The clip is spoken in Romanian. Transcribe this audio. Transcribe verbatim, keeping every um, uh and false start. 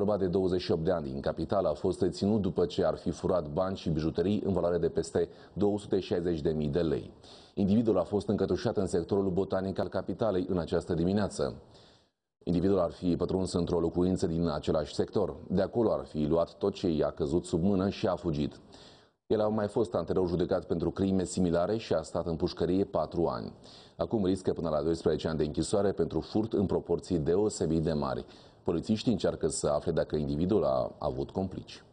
bărbat de douăzeci și opt de ani din capitală a fost reținut după ce ar fi furat bani și bijuterii în valoare de peste două sute șaizeci de mii de lei. Individul a fost încătușat în sectorul botanic al capitalei în această dimineață. Individul ar fi pătruns într-o locuință din același sector. De acolo ar fi luat tot ce i-a căzut sub mână și a fugit. El a mai fost anterior judecat pentru crime similare și a stat în pușcărie patru ani. Acum riscă până la doisprezece ani de închisoare pentru furt în proporții deosebit de mari. Polițiștii încearcă să afle dacă individul a avut complici.